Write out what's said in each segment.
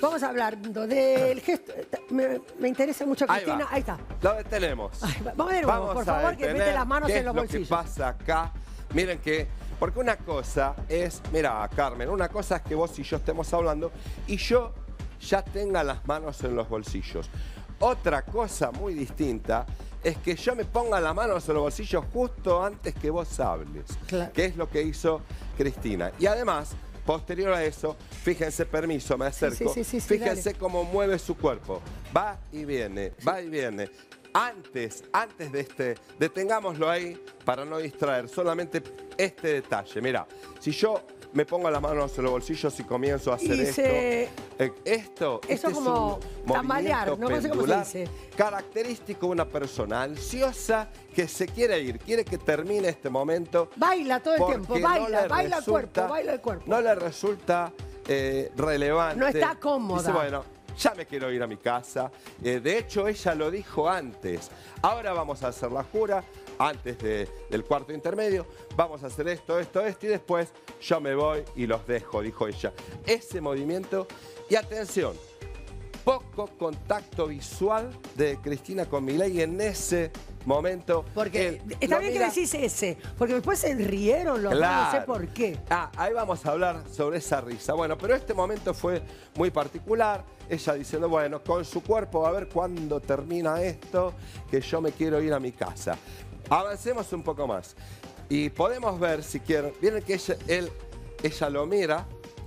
Vamos a hablar del gesto. Me interesa mucho, Cristina. Ahí está. Lo detenemos. Vamos de nuevo, por favor, que mete las manos en los bolsillos. ¿Qué es lo que pasa acá? Miren que... Porque una cosa es... Mira, Carmen, una cosa es que vos y yo estemos hablando y yo ya tenga las manos en los bolsillos. Otra cosa muy distinta es que yo me ponga las manos en los bolsillos justo antes que vos hables. Claro. Que es lo que hizo Cristina. Y además, posterior a eso, fíjense, permiso, me acerco. Fíjense dale. Cómo mueve su cuerpo. Va y viene, va y viene. Antes de este, detengámoslo ahí para no distraer, solamente este detalle. Mira, si yo me pongo las manos en los bolsillos y comienzo a hacer esto eso es como tambalear, no sé cómo se dice. Característico de una persona ansiosa que se quiere ir, quiere que termine este momento. Baila todo el tiempo, baila el cuerpo. No le resulta relevante. No está cómoda. Dice, bueno, ya me quiero ir a mi casa. De hecho, ella lo dijo antes. Ahora vamos a hacer la jura, antes del cuarto intermedio. Vamos a hacer esto y después yo me voy y los dejo, dijo ella. Ese movimiento, y atención, poco contacto visual de Cristina con Milei en ese momento. Porque está bien que decís ese, porque después se rieron los dos, no sé por qué. Ahí vamos a hablar sobre esa risa. Bueno, pero este momento fue muy particular. Ella diciendo, bueno, con su cuerpo, a ver cuándo termina esto, que yo me quiero ir a mi casa. Avancemos un poco más. Y podemos ver, si quieren, miren que ella lo mira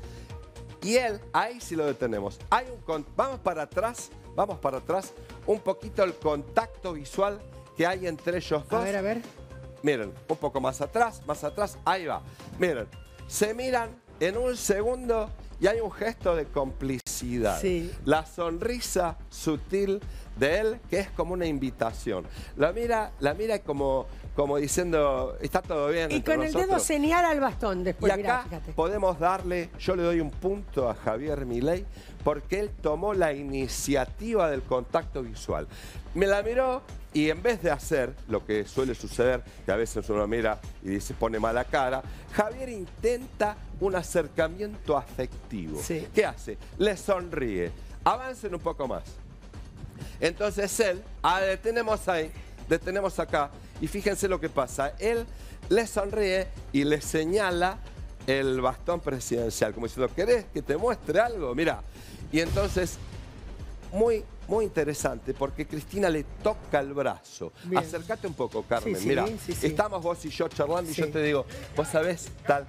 y él, ahí sí lo detenemos. Vamos para atrás, un poquito el contacto visual que hay entre ellos dos. A ver. Miren, un poco más atrás, ahí va. Miren, se miran en un segundo y hay un gesto de complicidad. Sí. La sonrisa sutil de él, que es como una invitación. La mira como diciendo, está todo bien. Y con el dedo señala al bastón después. Y acá podemos darle, yo le doy un punto a Javier Milei, porque él tomó la iniciativa del contacto visual. Me la miró y en vez de hacer lo que suele suceder, que a veces uno mira y se pone mala cara, Javier intenta un acercamiento afectivo. Sí. ¿Qué hace? Le sonríe. Avancen un poco más. Entonces él, detenemos acá y fíjense lo que pasa. Él le sonríe y le señala el bastón presidencial, como diciendo, ¿querés que te muestre algo? Mira, y entonces, muy interesante, porque Cristina le toca el brazo. Bien. Acércate un poco, Carmen. Mira, estamos vos y yo charlando y yo te digo, vos sabés tal,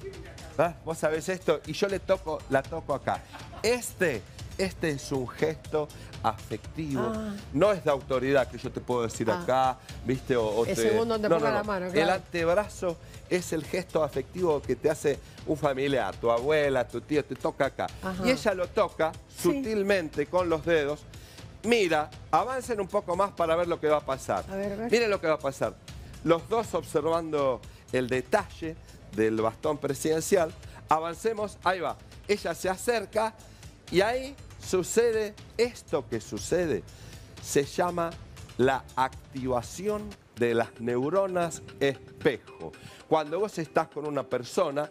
vos sabés esto, y yo la toco acá. Este es un gesto afectivo, no es de autoridad que yo te puedo decir acá, ¿viste? Según donde ponga la mano, claro. El antebrazo es el gesto afectivo que te hace un familiar, tu abuela, tu tío, te toca acá. Y ella lo toca sutilmente con los dedos. Mira, avancen un poco más para ver lo que va a pasar. A ver. Miren lo que va a pasar. Los dos observando el detalle del bastón presidencial. Avancemos, ahí va. Ella se acerca y ahí sucede esto que sucede. Se llama la activación de las neuronas espejo. Cuando vos estás con una persona,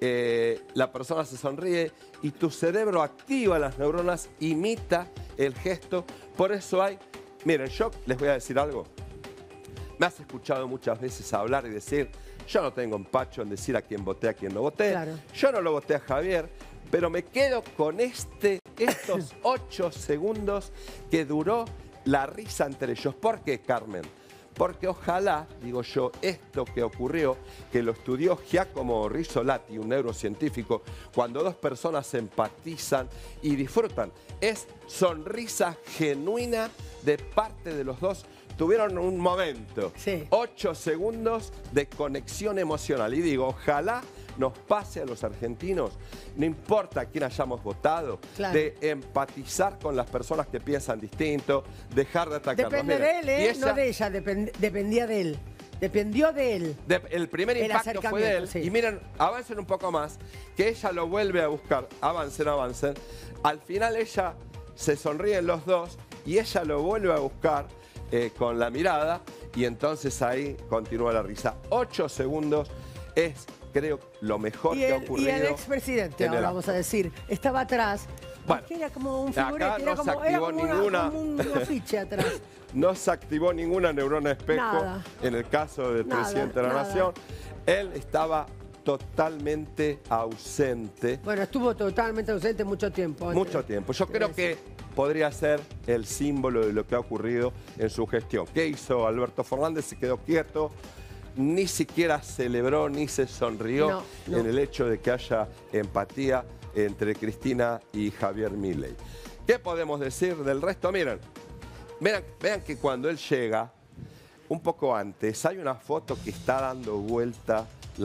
la persona se sonríe y tu cerebro activa las neuronas, imita el gesto. Por eso miren, yo les voy a decir algo. Me has escuchado muchas veces hablar y decir, yo no tengo empacho en decir a quién voté, a quién no voté. Claro. Yo no lo voté a Javier, pero me quedo con estos 8 segundos que duró la risa entre ellos. ¿Por qué, Carmen? Porque ojalá, digo yo, esto que ocurrió, que lo estudió Giacomo Rizzolatti, un neurocientífico, cuando dos personas se empatizan y disfrutan, es sonrisa genuina de parte de los dos. Tuvieron un momento, 8 segundos de conexión emocional. Y digo, ojalá nos pase a los argentinos, no importa quién hayamos votado, de empatizar con las personas que piensan distinto, dejar de atacarnos. Depende de él, no de ella, dependía de él. Dependió de él. El primer impacto fue de él. Y miren, avancen un poco más, que ella lo vuelve a buscar. Avancen. Al final ella se sonríen los dos y ella lo vuelve a buscar con la mirada y entonces ahí continúa la risa. 8 segundos es, creo, lo mejor que ha ocurrido. Y el expresidente, ahora vamos a decir, estaba atrás Bueno, era como un figurete, acá no se activó ninguna... como un afiche atrás. No se activó ninguna neurona espejo Nada. en el caso del presidente de la Nación. Él estaba totalmente ausente. Bueno, estuvo totalmente ausente mucho tiempo. Mucho tiempo. Yo creo que podría ser el símbolo de lo que ha ocurrido en su gestión. ¿Qué hizo Alberto Fernández? Se quedó quieto, ni siquiera celebró ni se sonrió en el hecho de que haya empatía entre Cristina y Javier Milei. ¿Qué podemos decir del resto? Miren, vean que cuando él llega, un poco antes, hay una foto que está dando vuelta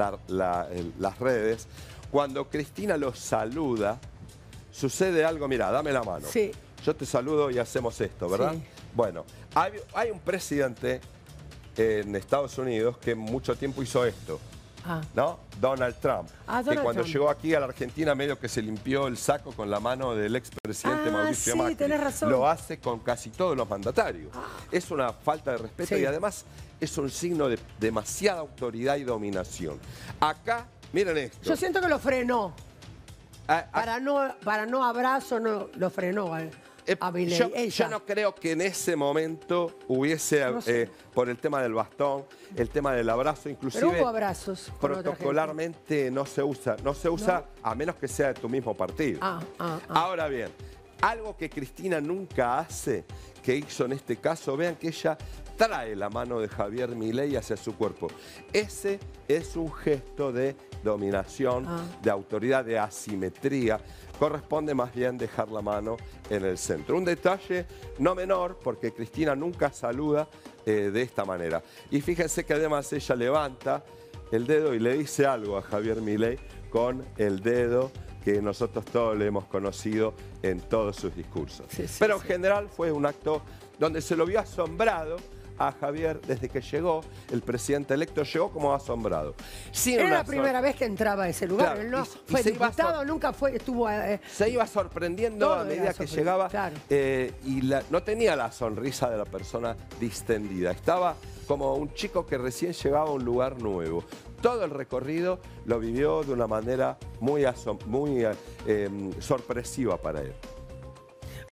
las redes. Cuando Cristina los saluda, sucede algo, mira, dame la mano. Sí. Yo te saludo y hacemos esto, ¿verdad? Sí. Bueno, hay un presidente en Estados Unidos que mucho tiempo hizo esto. ¿No? Donald Trump. Que cuando llegó aquí a la Argentina medio que se limpió el saco con la mano del expresidente Mauricio Macri. Tenés razón. Lo hace con casi todos los mandatarios. Es una falta de respeto y además es un signo de demasiada autoridad y dominación. Acá, miren esto. Yo siento que lo frenó. Para no abrazo, no lo frenó a Milei. Yo no creo que en ese momento hubiese, por el tema del bastón, el tema del abrazo, inclusive... Pero hubo abrazos. Protocolarmente no se usa. No se usa a menos que sea de tu mismo partido. Ahora bien, algo que Cristina nunca hace, que hizo en este caso, vean que ella trae la mano de Javier Milei hacia su cuerpo. Ese es un gesto de dominación, de autoridad, de asimetría. Corresponde más bien dejar la mano en el centro. Un detalle no menor, porque Cristina nunca saluda de esta manera. Y fíjense que además ella levanta el dedo y le dice algo a Javier Milei con el dedo que nosotros todos le hemos conocido en todos sus discursos. Pero en general fue un acto donde se lo vio asombrado a Javier desde que llegó, el presidente electo llegó como asombrado. Era la primera vez que entraba a ese lugar. Él no fue diputado, nunca estuvo... se iba sorprendiendo a medida que llegaba y no tenía la sonrisa de la persona distendida. Estaba como un chico que recién llegaba a un lugar nuevo. Todo el recorrido lo vivió de una manera muy sorpresiva para él.